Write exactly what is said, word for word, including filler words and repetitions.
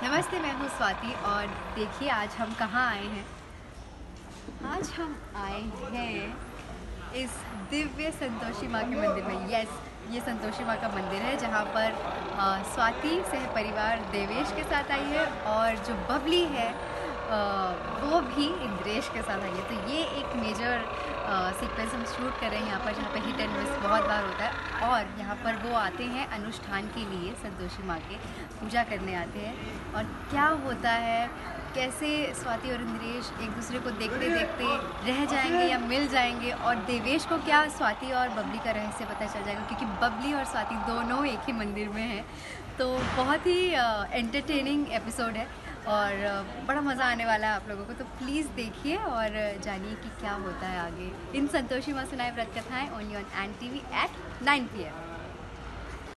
नमस्ते, मैं हूँ स्वाति और देखिए आज हम कहाँ आए हैं। आज हम आए हैं इस दिव्य संतोषी माँ के मंदिर में। यस, ये संतोषी माँ का मंदिर है जहाँ पर अ, स्वाति सह परिवार देवेश के साथ आई है और जो बबली है अ, वो भी इंद्रेश के साथ आई है। तो ये एक मेजर सीक्वेंस हम शूट कर रहे हैं यहाँ पर, जहाँ पे हिट एंड मिस बहुत बार होता है। और यहाँ पर वो आते हैं अनुष्ठान के लिए, संतोषी माँ के पूजा करने आते हैं। और क्या होता है, कैसे स्वाति और इंद्रेश एक दूसरे को देखते देखते रह जाएंगे या मिल जाएंगे, और देवेश को क्या स्वाति और बबली का रहस्य पता चल जाएगा, क्योंकि बबली और स्वाति दोनों एक ही मंदिर में हैं। तो बहुत ही एंटरटेनिंग एपिसोड है और uh, बड़ा मज़ा आने वाला है आप लोगों को। तो प्लीज़ देखिए और जानिए कि क्या होता है आगे इन संतोषी माँ सुनाए व्रत कथाएँ only on N T V at nine P M.